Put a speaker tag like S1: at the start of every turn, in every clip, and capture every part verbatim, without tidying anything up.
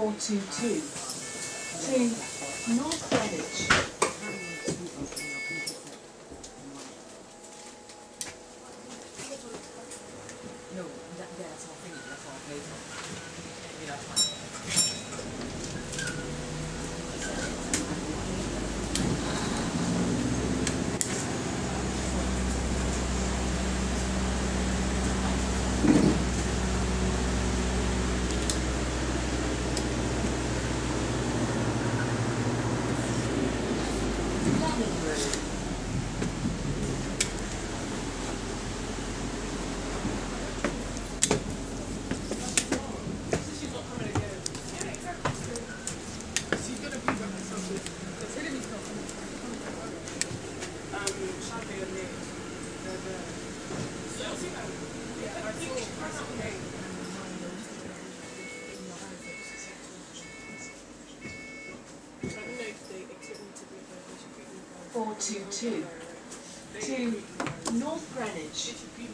S1: four two two to North Greenwich.
S2: No, that, yeah, that's all thinking, that's all I paid for. Yeah, that's fine.
S1: four two two to North Greenwich.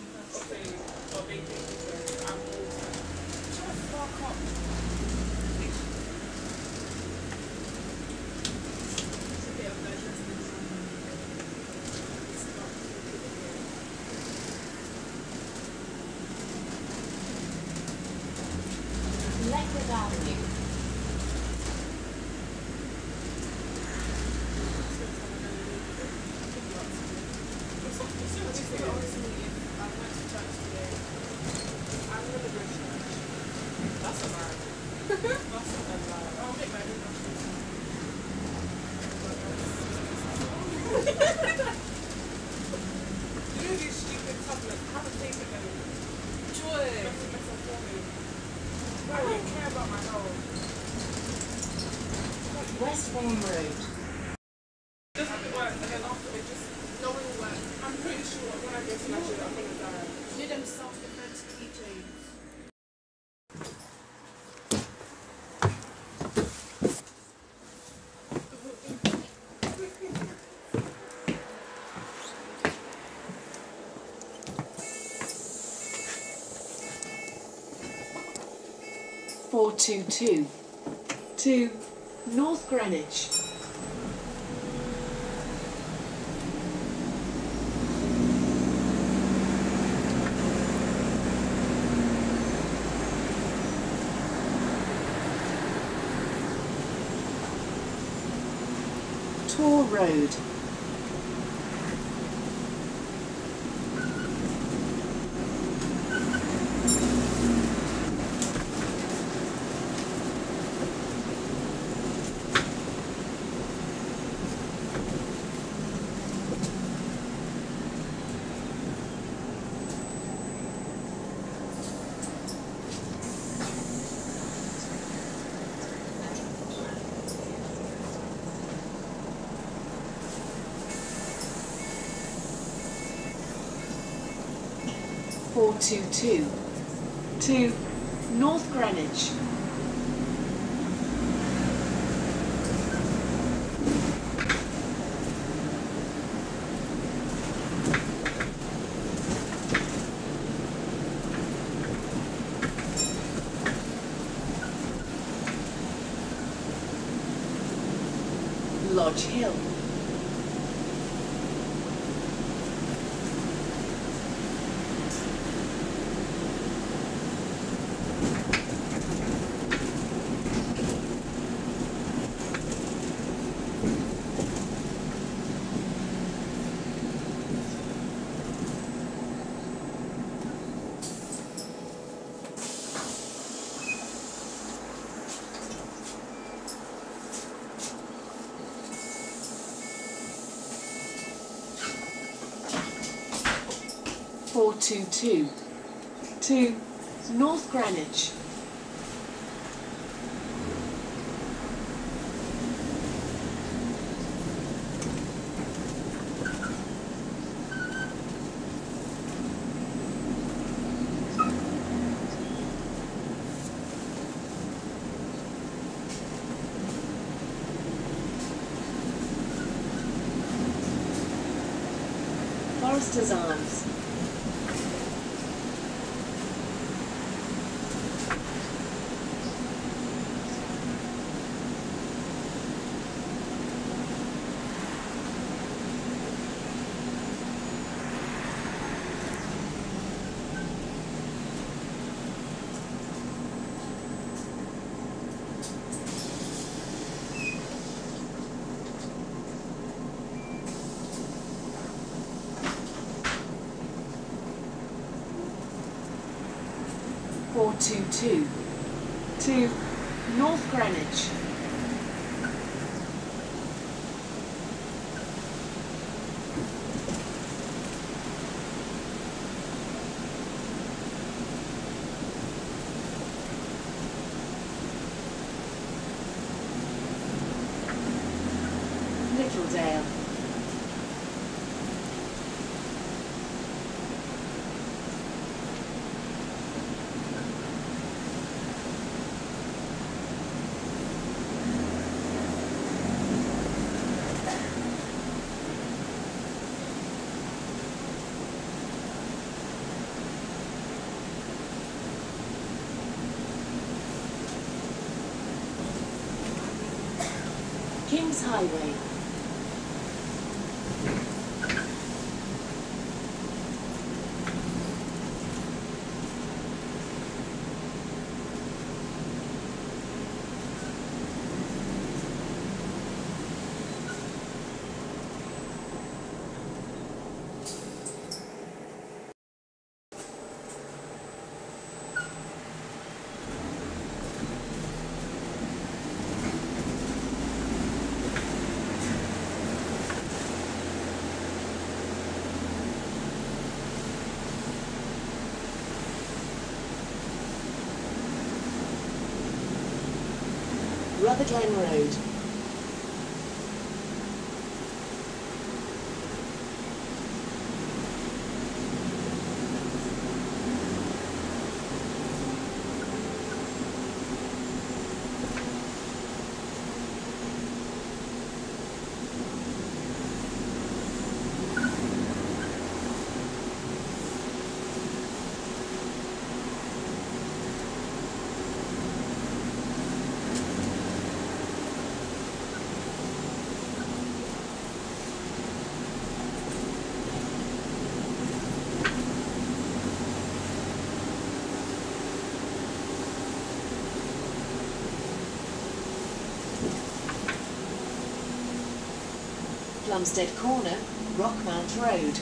S1: Lakewood Avenue. West Farm Road.
S3: Just have to work, and then after it just no one will work. I'm pretty sure when I get to that shit, I'm gonna die. Need them self-defense keychains.
S1: four two two to North Greenwich. Tor Road. four two two to North Greenwich. Lodge Hill. four two two to North Greenwich. Foresters Arms. two two to North Greenwich. Littledale. Kings Highway. Rutherglen Road. Plumstead Corner, Rockmount Road.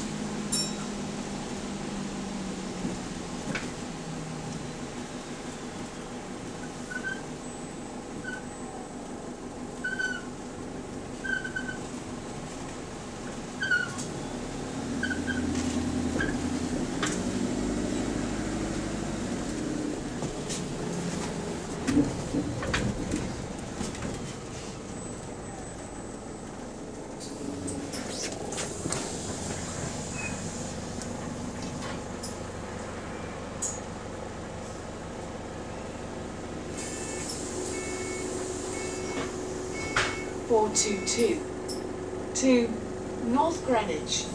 S1: four two two to North Greenwich.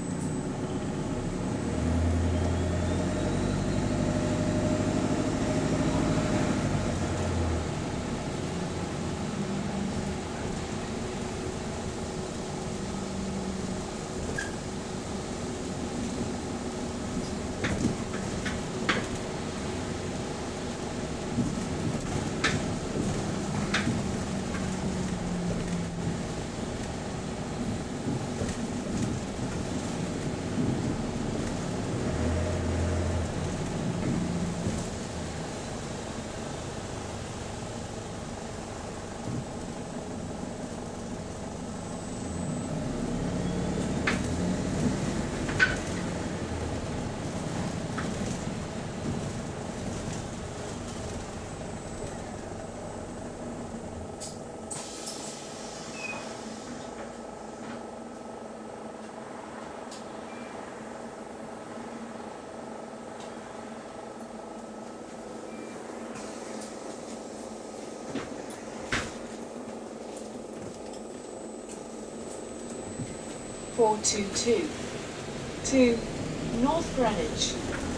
S1: four two two to North Greenwich.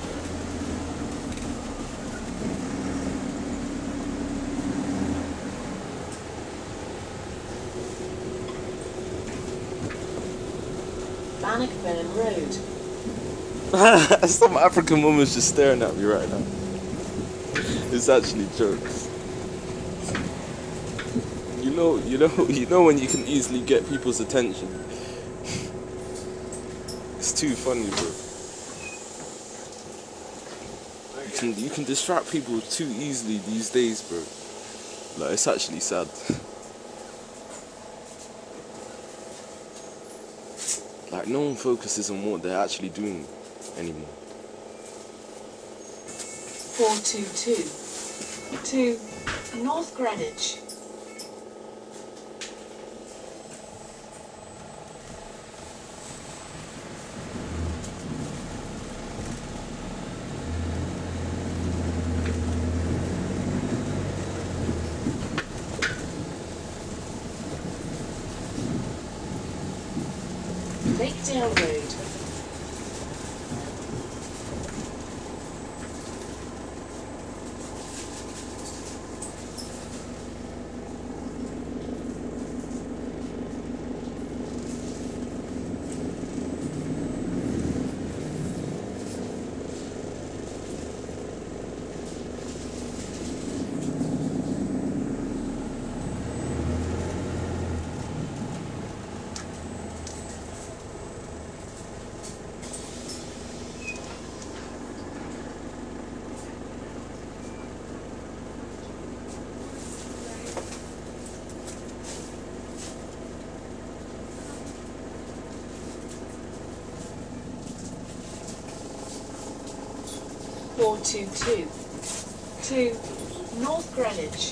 S1: Bannockburn Road.
S4: Some African woman's just staring at me right now. It's actually jokes. You know, you know, you know when you can easily get people's attention. It's too funny, bro. can you can distract people too easily these days, bro. Like, it's actually sad. Like, no one focuses on what they're actually doing anymore.
S1: four two two to North Greenwich. Lakedale Road. four two two to North Greenwich.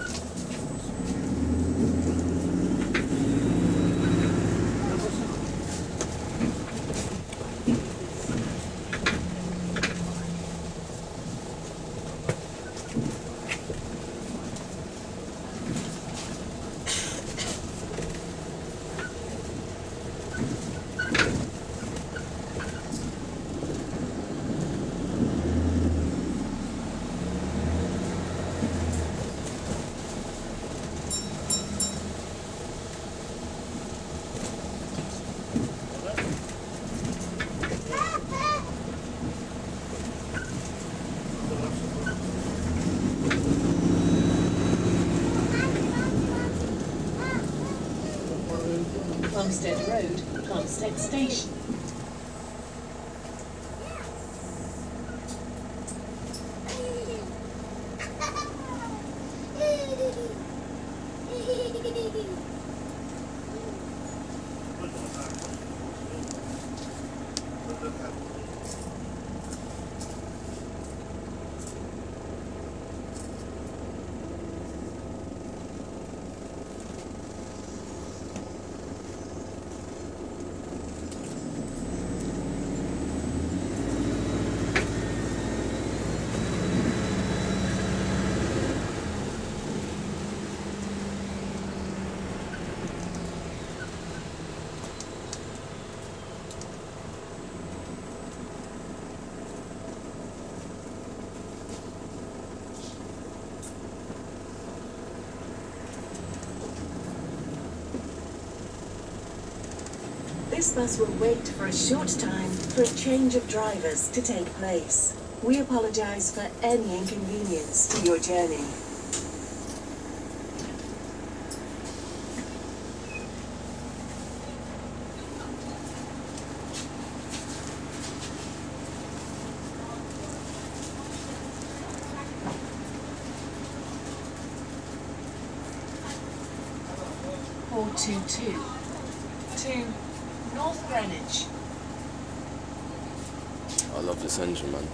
S1: Plumstead Road, Plumstead Station. This bus will wait for a short time for a change of drivers to take place. We apologise for any inconvenience to your journey. four two two to North Greenwich.
S4: I love this engine, man.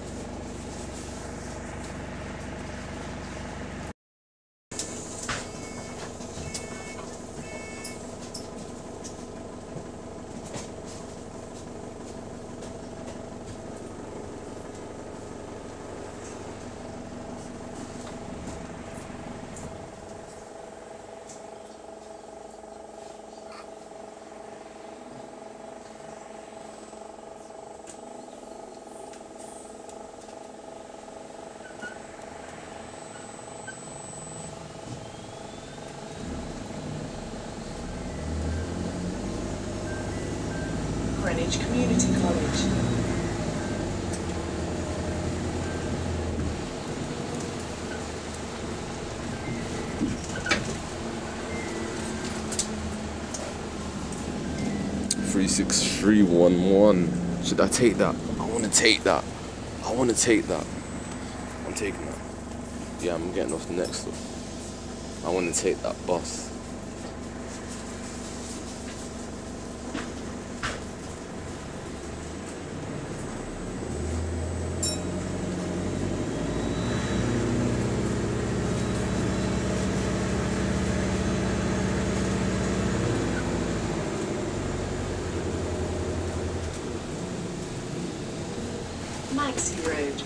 S1: Greenwich Community College.
S4: three six three one one. Should I take that? I want to take that. I want to take that. I'm taking that. Yeah, I'm getting off the next stop. I want to take that bus.
S1: Maxi Road.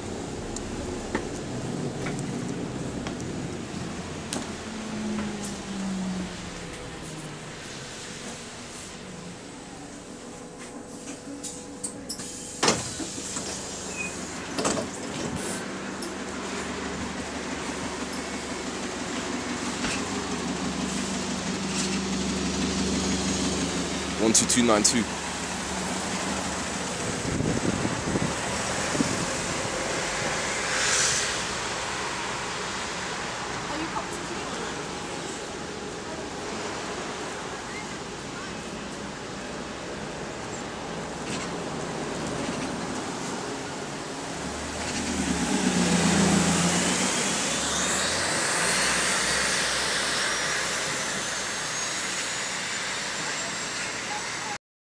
S4: one two two nine two.